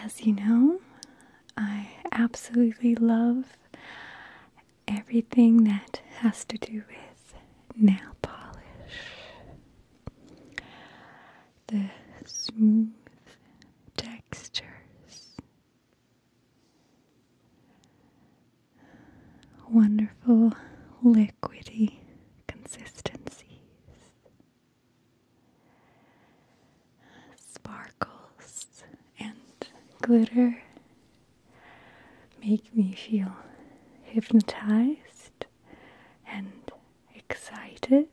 as you know, I absolutely love everything that has to do with nail polish. The smooth textures, wonderful liquidy consistencies, sparkles and glitter make me feel hypnotized and excited.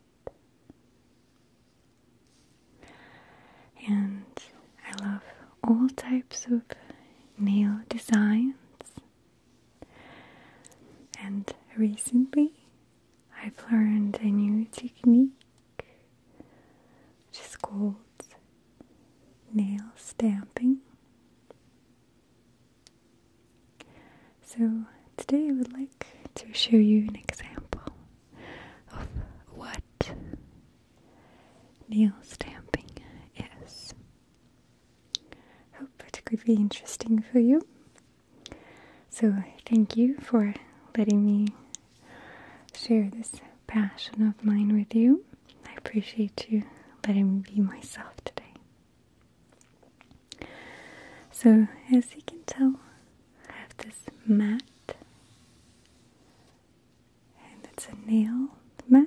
And I love all types of nail designs. And recently I've learned a new technique which is called nail stamping. So today I would like to show you an example of what nail stamping is. Hope it could be interesting for you. So thank you for letting me share this passion of mine with you. I appreciate you letting me be myself today. So as you can tell, I have this mat, and it's a nail mat.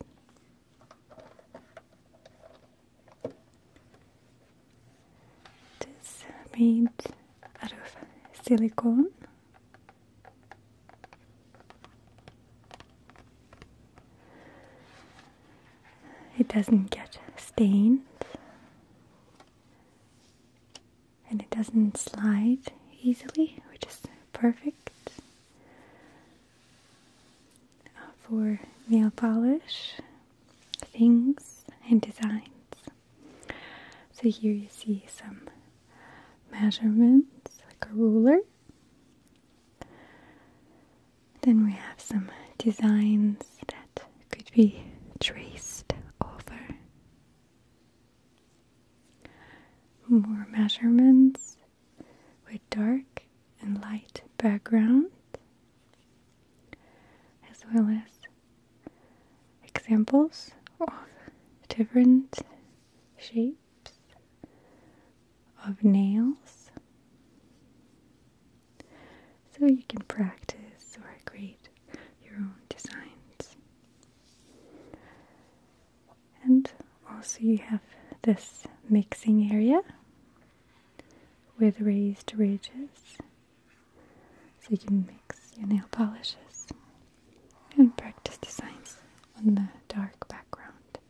It is made out of silicone. It doesn't get stained, and it doesn't slide easily, which is perfect for nail polish things and designs. So here you see some measurements, like a ruler. Then we have some designs that could be traced over. More measurements with dark and light background, as well as examples of different shapes of nails, so you can practice or create your own designs. And also you have this mixing area with raised ridges, so you can mix your nail polishes and practice designs on the dark background.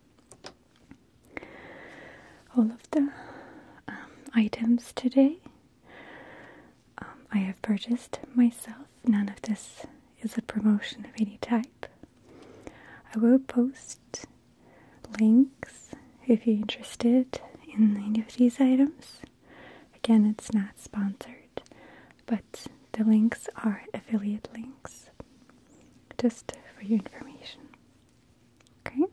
All of the items today I have purchased myself. None of this is a promotion of any type. I will post links if you're interested in any of these items. Again, it's not sponsored, but the links are affiliate links, just for your information. Okay?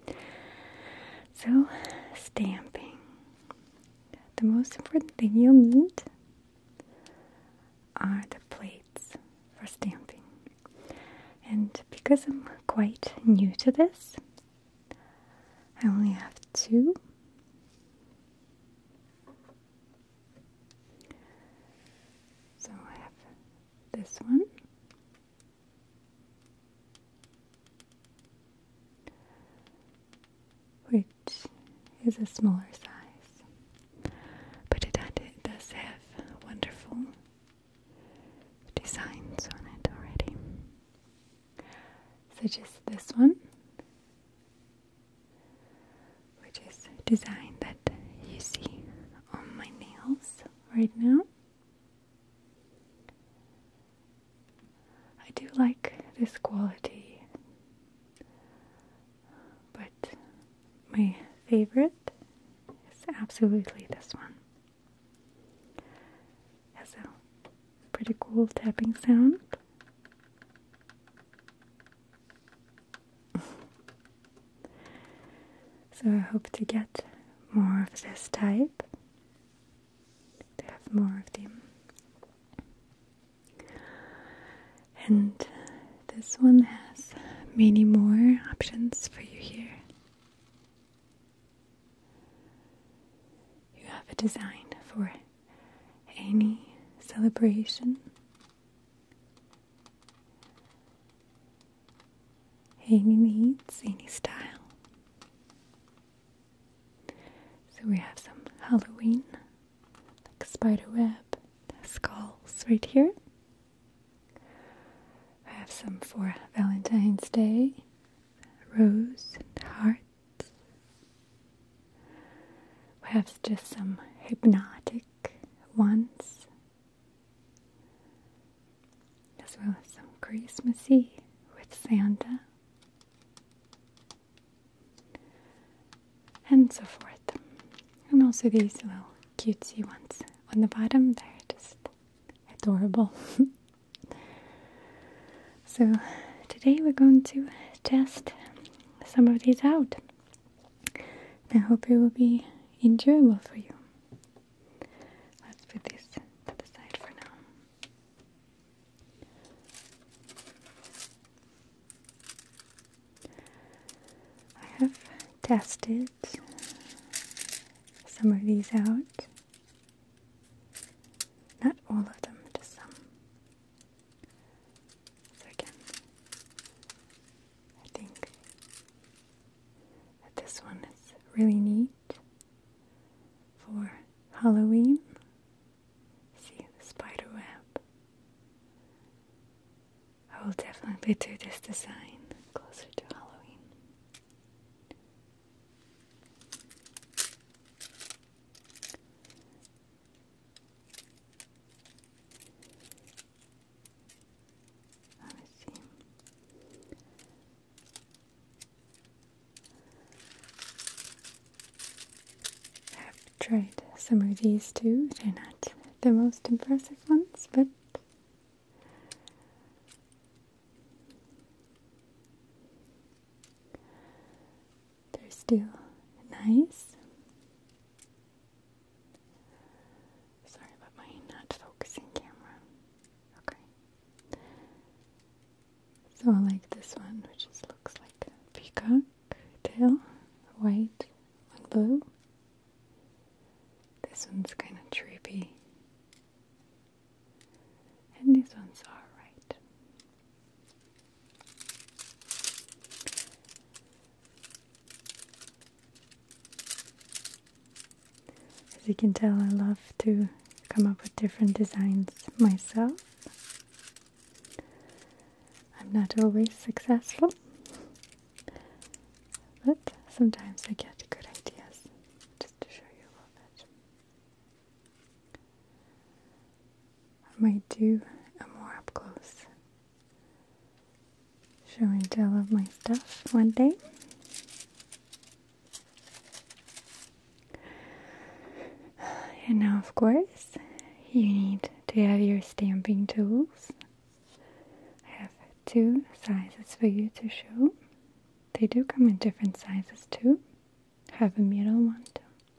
So, stamping. The most important thing you'll need are the plates for stamping. And because I'm quite new to this, I only have two. So I have this one, which is a smaller size, but it does have wonderful designs on it already, such as this one, which is a design that you see on my nails right now. I do like this quality, but my favorite is absolutely this one. It has a pretty cool tapping sound. So I hope to get more of this type, to have more of them And this one has many more options for you here. You have a design for any celebration, any needs, any style. So we have some Halloween, like spider web, skulls right here. I have some for Valentine's Day, rose and hearts. We have just some hypnotic ones, as well as some Christmassy with Santa, and so forth. And also these little cutesy ones on the bottom, they're just adorable. So today we're going to test some of these out. I hope it will be enjoyable for you. Let's put this to the side for now. I have tested some of these out. Not all of them, just some. So again, I think that this one is really neat for Halloween. See the spider web. I will definitely do this design closer to Halloween. Let me see. I have tried some of these too. They're not the most impressive ones, but they're still nice. Sorry about my not focusing camera. Okay. So I like this one, which just looks like a peacock tail, white and blue. This one's kind of trippy. And these ones are alright. As you can tell, I love to come up with different designs myself. I'm not always successful, but sometimes I get good ideas. Just to show you a little bit. I might do a more up close show and tell of my stuff one day. And now, of course, you need to have your stamping tools. I have 2 sizes for you to show. They do come in different sizes too. I have a middle one too.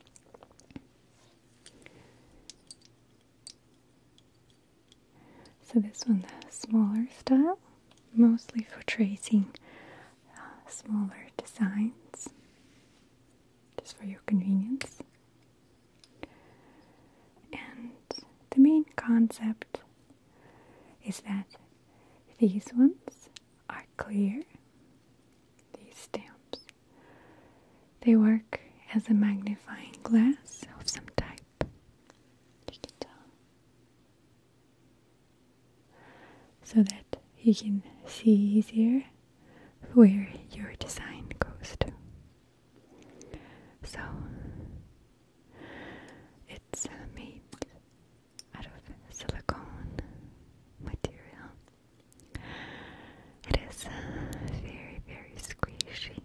So this one's a smaller style, mostly for tracing smaller designs, just for your convenience. And the main concept is that these ones are clear. These stamps, they work as a magnifying glass of some type. You can tell. So that you can see easier where your design goes to. So it's made out of silicone material. It is very, very squishy.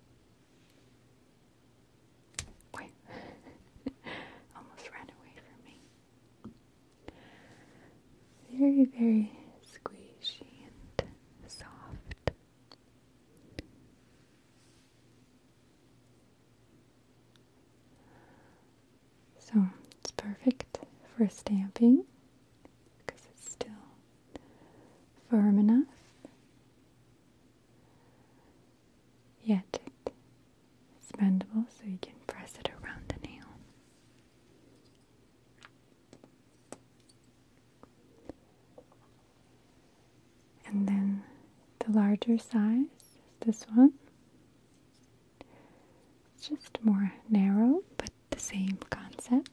Wait, almost ran away from me. Very, very squishy and soft. So it's perfect for stamping because it's still firm enough, yet it's bendable so you can press it around the nail. And then the larger size is this one. It's just more narrow, but the same concept.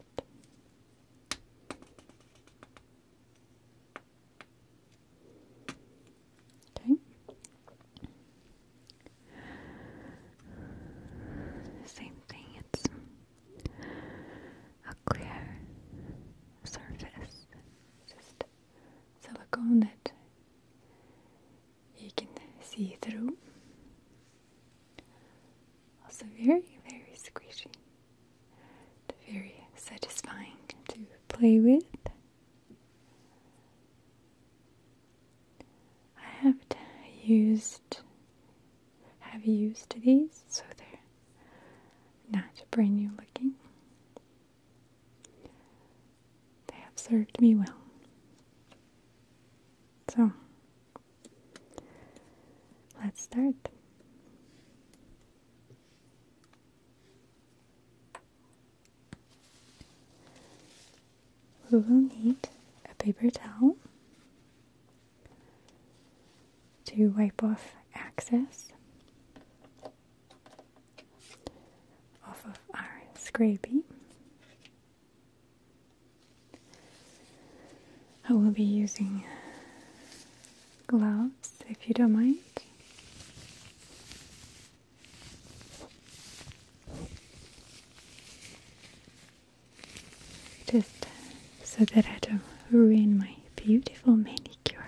Okay. Same thing, it's a clear surface, just silicone that you can see through. Also very, very squishy. Very satisfying to play with. I haven't used these, so they're not brand new looking. They have served me well. So let's start. We will need a paper towel to wipe off excess off of our scrapie. I will be using gloves if you don't mind. Just so that I don't ruin my beautiful manicure.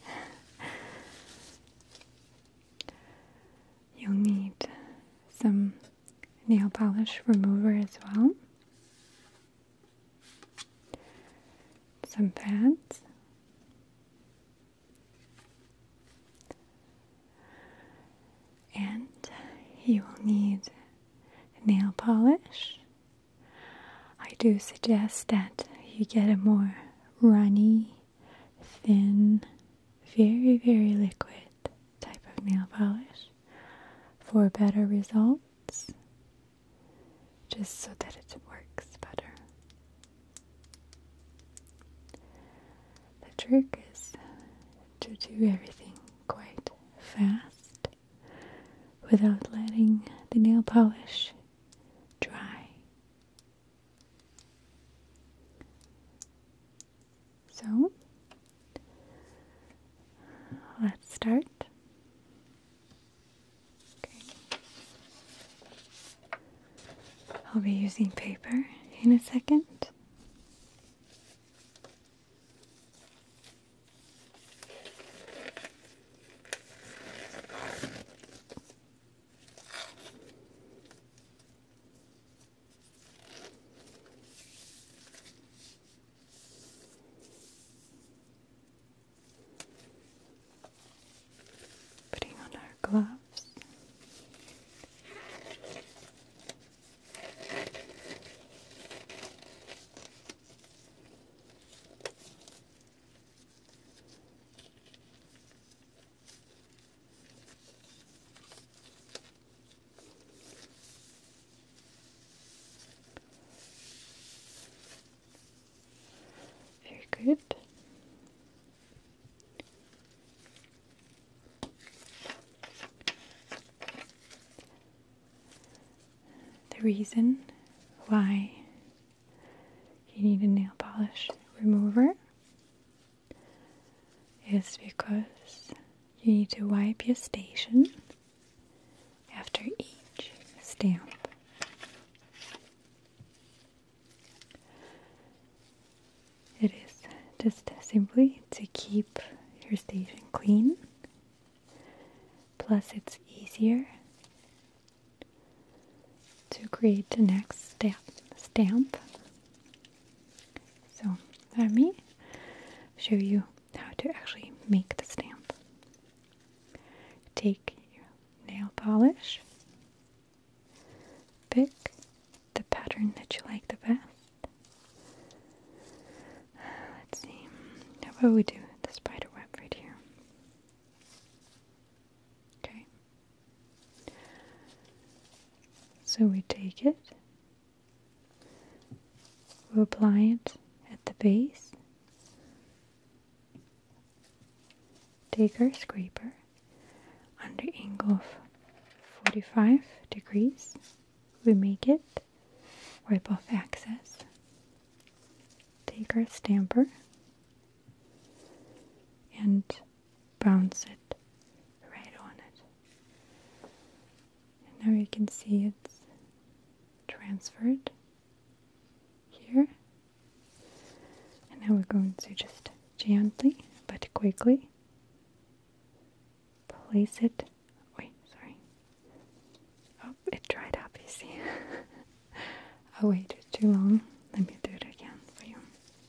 You'll need some nail polish remover as well. Some pads. And you will need nail polish. I do suggest that you get a more runny, thin, very, very liquid type of nail polish for better results, just so that it works better. The trick is to do everything quite fast without letting the nail polish dry. So, let's start. Okay. I'll be using paper in a second. Putting on our gloves. Very good. The reason why you need a nail polish remover is because you need to wipe your station after each stamp. It is just simply to keep your station clean, plus it's easier to create the next stamp. So let me show you how to actually make the stamp. Take your nail polish, pick the pattern that you like the best. Let's see, how about we do the spider web right here? So we take it, we apply it at the base, take our scraper under angle of 45 degrees, we make it, wipe off excess, take our stamper and bounce it right on it. And now you can see it's transferred here. And now we're going to just gently but quickly place it. Wait, sorry. Oh, it dried up, you see. I waited too long. Let me do it again for you.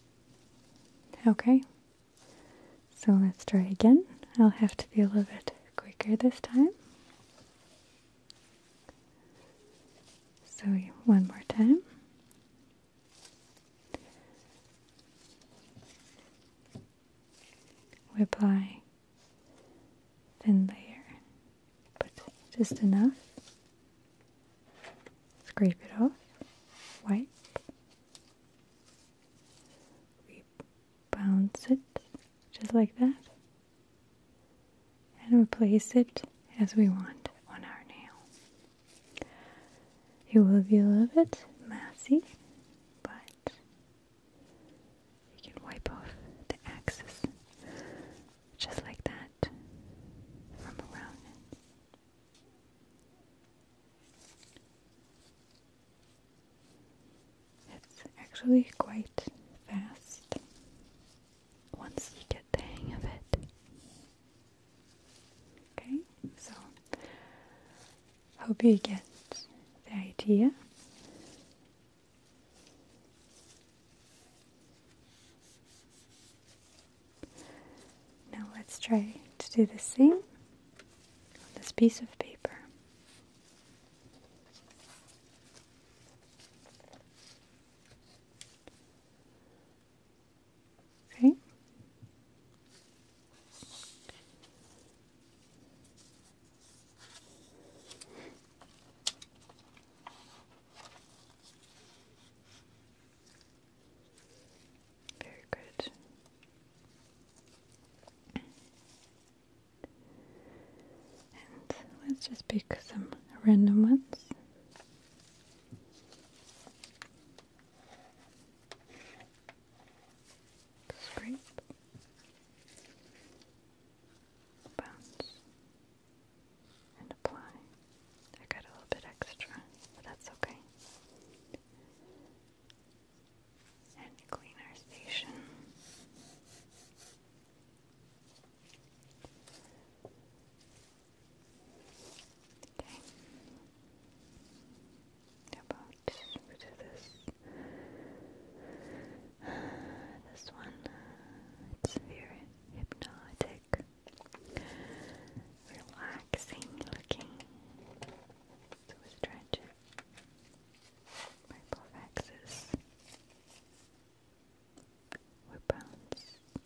Okay. So let's try again. I'll have to be a little bit quicker this time. So one more time. We apply thin layer, but just enough. Scrape it off, wipe. We bounce it just like that. And we place it as we want on our nail. It will be a little bit messy, but you can wipe off the excess just like that from around it. It's actually quite fast once you get the hang of it. Okay, so hope you get the idea. Now let's try to do the same on this piece of paper. Okay. Very good. And let's just pick some random ones. Scrape, bounce, and apply. I got a little bit extra, but that's okay. And clean our station. Okay. How about we do this? This one, it's very hypnotic, relaxing looking. So we stretch it, wipe off excess, we bounce,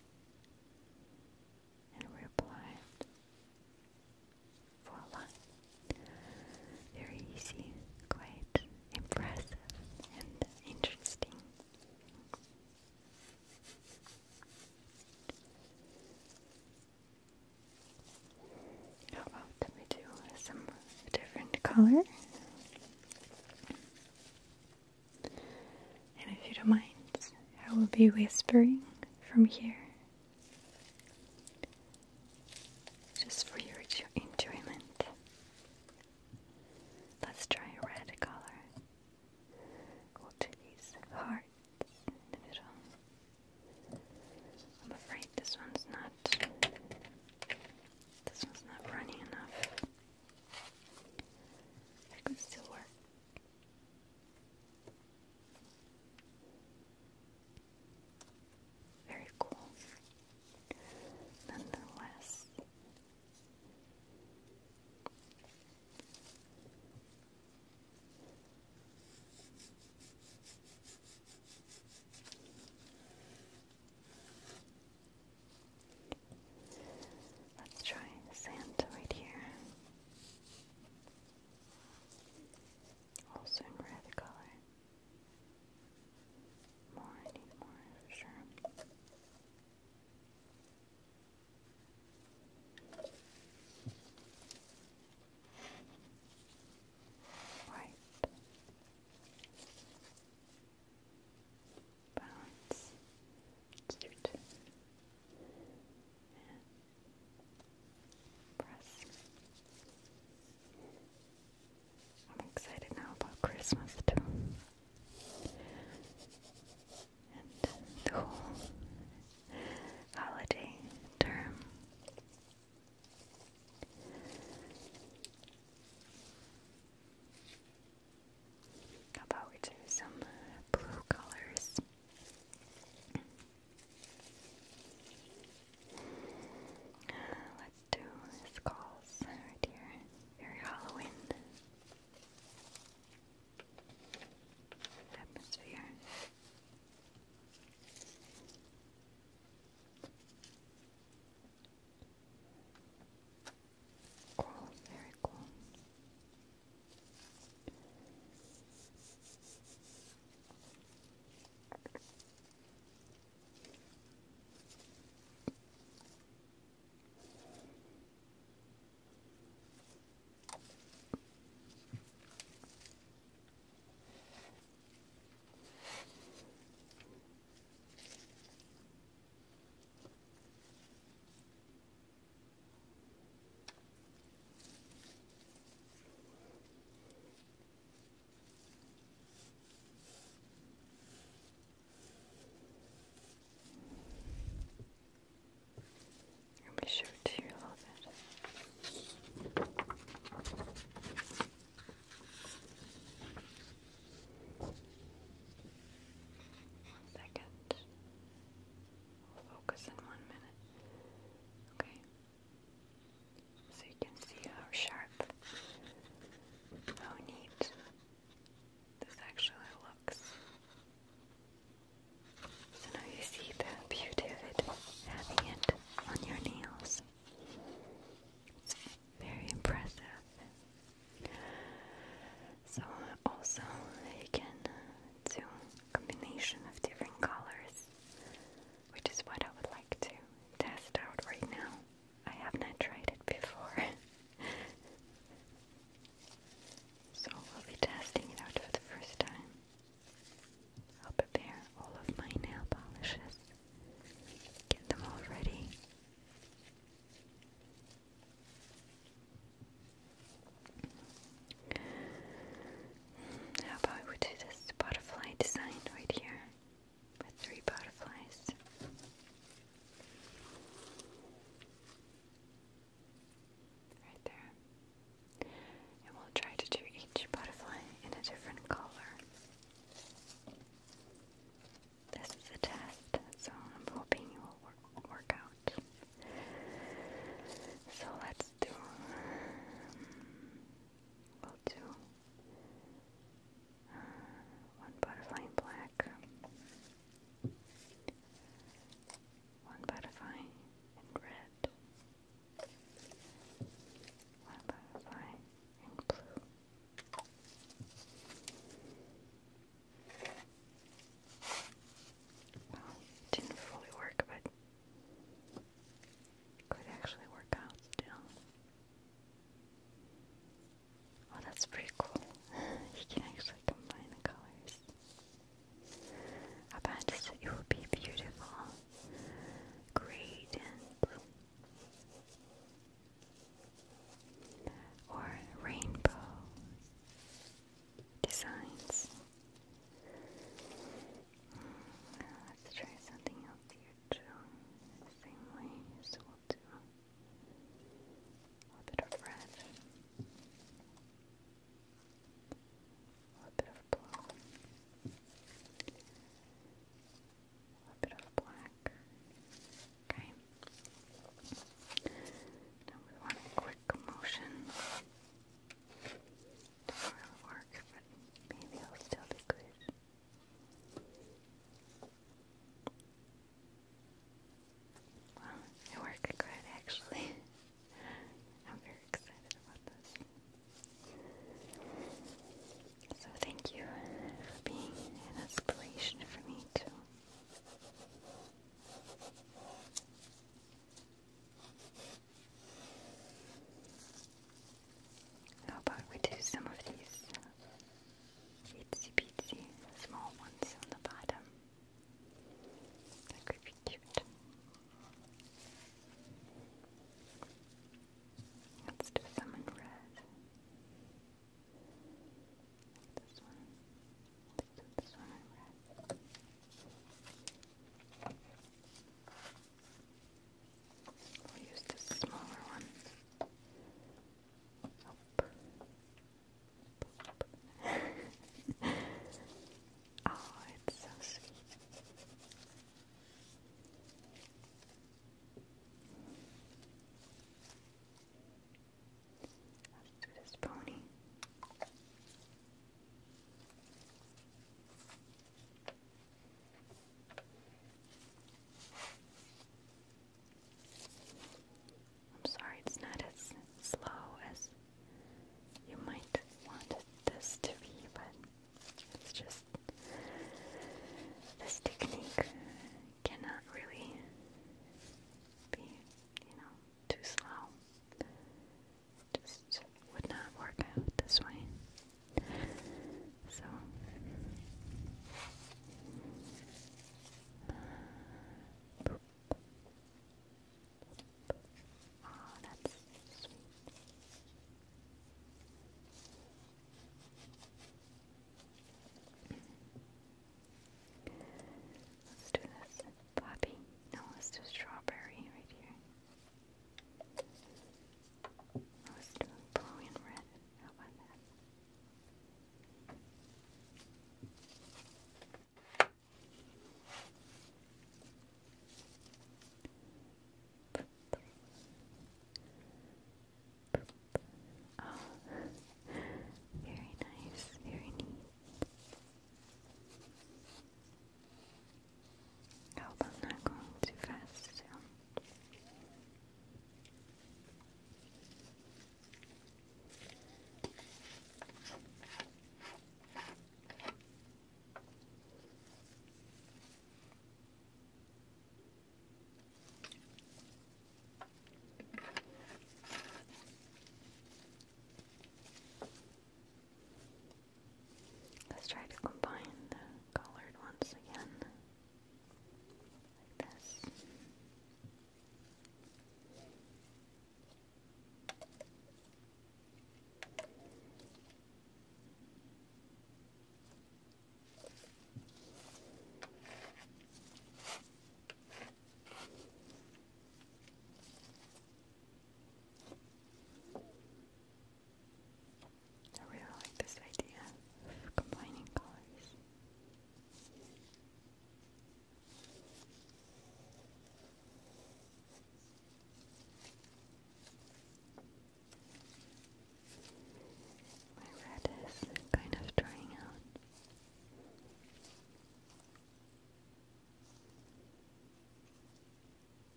and we apply it. Voila! Very easy, quite impressive and interesting. How about we do some different color? And if you don't mind, I will be whispering from here, just for your enjoyment. Let's try a red color. We'll do these hearts in the middle. I'm afraid this one's not runny enough. It could still work. Very cool. Christmas too. And the whole holiday term. How about we do some blue colors? Let's do skulls right here. Very Halloween atmosphere. Cool, very cool. Let me show it to you a little bit. One second. We'll focus in 1 minute. Okay. So you can see how sharp, how neat this actually looks. So now you see the beauty of it, having it on your nails. It's very impressive. So also you can do a combination of different colors, which is what I would like to test out right now. I have not tried it before. So we'll be testing it out for the first time. I'll prepare all of my nail polishes, get them all ready. How about we do this butterfly design right here with 3 butterflies? Right there. And we'll try to do each butterfly in a different color. This is a test, so I'm hoping it will work out. So let's do, we'll do 1 butterfly in black, 1 butterfly in red, 1 butterfly in blue. Well, it didn't fully work, but it could actually work out still. Oh, that's pretty cool.